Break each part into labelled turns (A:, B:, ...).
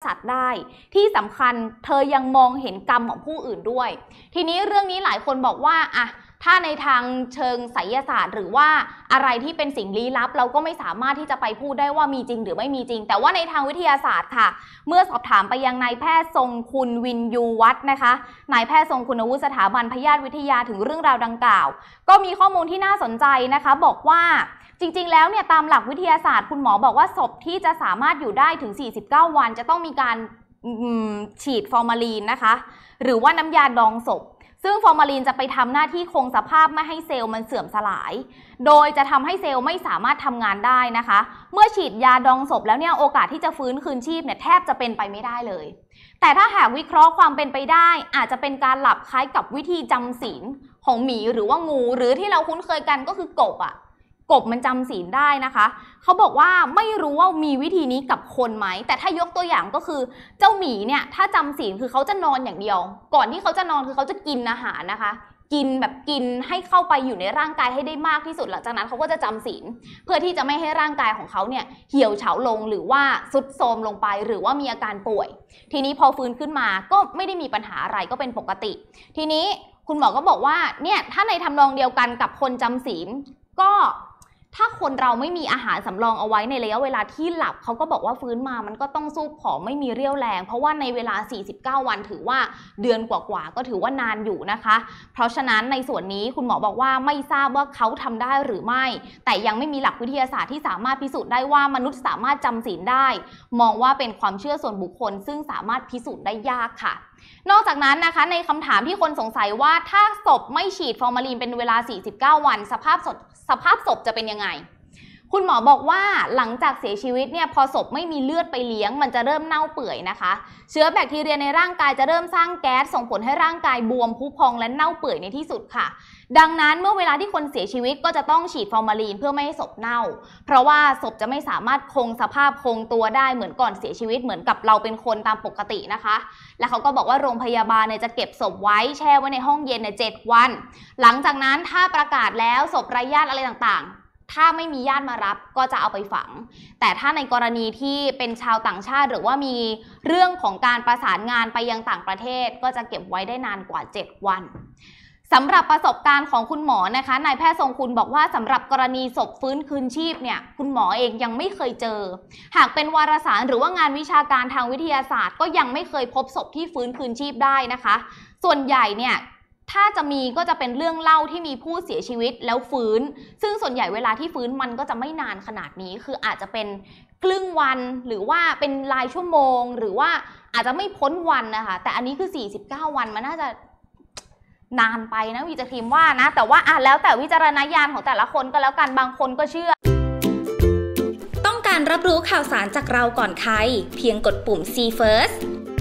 A: สัตว์ได้ที่สำคัญเธอยังมองเห็นกรรมของผู้อื่นด้วยทีนี้เรื่องนี้หลายคนบอกว่าอะถ้าในทางเชิงไสยศาสตร์หรือว่าอะไรที่เป็นสิ่งลี้ลับเราก็ไม่สามารถที่จะไปพูดได้ว่ามีจริงหรือไม่มีจริงแต่ว่าในทางวิทยาศาสตร์ค่ะเมื่อสอบถามไปยังนายแพทย์ทรงคุณวินยูวัฒน์นะคะนายแพทย์ทรงคุณวุฒิสถาบันพยาธิวิทยาถึงเรื่องราวดังกล่าวก็มีข้อมูลที่น่าสนใจนะคะบอกว่าจริงๆแล้วเนี่ยตามหลักวิทยาศาสตร์คุณหมอบอกว่าศพที่จะสามารถอยู่ได้ถึง49วันจะต้องมีการฉีดฟอร์มาลีนนะคะหรือว่าน้ำยาดองศพซึ่งฟอร์มาลีนจะไปทำหน้าที่คงสภาพไม่ให้เซลล์มันเสื่อมสลายโดยจะทำให้เซลล์ไม่สามารถทำงานได้นะคะเมื่อฉีดยาดองศพแล้วเนี่ยโอกาสที่จะฟื้นคืนชีพเนี่ยแทบจะเป็นไปไม่ได้เลยแต่ถ้าหากวิเคราะห์ความเป็นไปได้อาจจะเป็นการหลับคล้ายกับวิธีจำศีลของหมีหรือว่างูหรือที่เราคุ้นเคยกันก็คือกบมันจำศีลได้นะคะเขาบอกว่าไม่รู้ว่ามีวิธีนี้กับคนไหมแต่ถ้ายกตัวอย่างก็คือเจ้าหมีเนี่ยถ้าจำศีลคือเขาจะนอนอย่างเดียวก่อนที่เขาจะนอนคือเขาจะกินอาหารนะคะกินให้เข้าไปอยู่ในร่างกายให้ได้มากที่สุดหลังจากนั้นเขาก็จะจำศีลเพื่อที่จะไม่ให้ร่างกายของเขาเนี่ยเหี่ยวเฉาลงหรือว่าทรุดโทรมลงไปหรือว่ามีอาการป่วยทีนี้พอฟื้นขึ้นมาก็ไม่ได้มีปัญหาอะไรก็เป็นปกติทีนี้คุณหมอก็บอกว่าเนี่ยถ้าในทำนองเดียวกันกับคนจำศีลก็ถ้าคนเราไม่มีอาหารสำรองเอาไว้ในระยะเวลาที่หลับเขาก็บอกว่าฟื้นมามันก็ต้องสู้ผอมไม่มีเรี่ยวแรงเพราะว่าในเวลา49วันถือว่าเดือนกว่าๆก็ถือว่านานอยู่นะคะเพราะฉะนั้นในส่วนนี้คุณหมอบอกว่าไม่ทราบว่าเขาทำได้หรือไม่แต่ยังไม่มีหลักวิทยาศาสตร์ที่สามารถพิสูจน์ได้ว่ามนุษย์สามารถจำศีลได้มองว่าเป็นความเชื่อส่วนบุคคลซึ่งสามารถพิสูจน์ได้ยากค่ะนอกจากนั้นนะคะในคำถามที่คนสงสัยว่าถ้าศพไม่ฉีดฟอร์มาลีนเป็นเวลา49วันสภาพศพจะเป็นยังไงคุณหมอบอกว่าหลังจากเสียชีวิตเนี่ยพอศพไม่มีเลือดไปเลี้ยงมันจะเริ่มเน่าเปื่อยนะคะเชื้อแบคทีเรียในร่างกายจะเริ่มสร้างแก๊สส่งผลให้ร่างกายบวมพุพองและเน่าเปื่อยในที่สุดค่ะดังนั้นเมื่อเวลาที่คนเสียชีวิตก็จะต้องฉีดฟอร์มาลีนเพื่อไม่ให้ศพเน่าเพราะว่าศพจะไม่สามารถคงสภาพคงตัวได้เหมือนก่อนเสียชีวิตเหมือนกับเราเป็นคนตามปกตินะคะและเขาก็บอกว่าโรงพยาบาลเนี่ยจะเก็บศพไว้แช่ไว้ในห้องเย็นใน7 วันหลังจากนั้นถ้าประกาศแล้วศพไร้ญาติอะไรต่างๆถ้าไม่มีญาติมารับก็จะเอาไปฝังแต่ถ้าในกรณีที่เป็นชาวต่างชาติหรือว่ามีเรื่องของการประสานงานไปยังต่างประเทศก็จะเก็บไว้ได้นานกว่า7 วันสำหรับประสบการณ์ของคุณหมอนะคะนายแพทย์ทรงคุณบอกว่าสำหรับกรณีศพฟื้นคืนชีพเนี่ยคุณหมอเองยังไม่เคยเจอหากเป็นวารสารหรือว่างานวิชาการทางวิทยาศาสตร์ก็ยังไม่เคยพบศพที่ฟื้นคืนชีพได้นะคะส่วนใหญ่เนี่ยถ้าจะมีก็จะเป็นเรื่องเล่าที่มีผู้เสียชีวิตแล้วฟื้นซึ่งส่วนใหญ่เวลาที่ฟื้นมันก็จะไม่นานขนาดนี้คืออาจจะเป็นครึ่งวันหรือว่าเป็นรายชั่วโมงหรือว่าอาจจะไม่พ้นวันนะคะแต่อันนี้คือ49วันมันน่าจะนานไปนะวิจารณ์ว่านะแต่ว่าแล้วแต่วิจารณญาณของแต่ละคนก็แล้วกันบางคนก็เชื่อ
B: ต้องการรับรู้ข่าวสารจากเราก่อนใครเพียงกดปุ่ม See First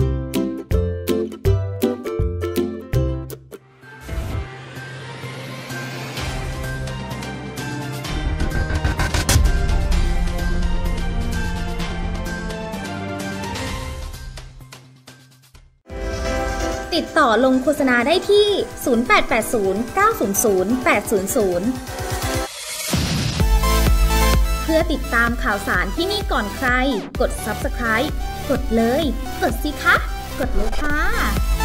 B: ติดต่อลงโฆษณาได้ที่ 0880 900 800 เพื่อติดตามข่าวสารที่นี่ก่อนใครกด Subscribe กดเลยกดสิคะกดเลยค่ะ